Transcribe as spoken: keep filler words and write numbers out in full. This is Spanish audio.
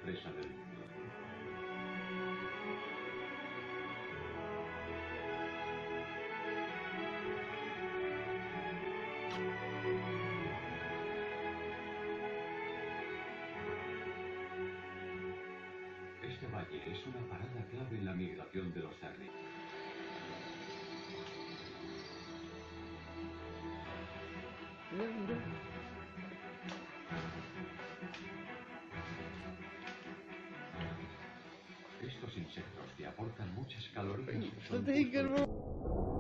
presa del mundo. Este valle es una parada clave en la migración de los cerritos. Mira, mira. Estos insectos que aportan muchas calorías son Tinkerbell. justo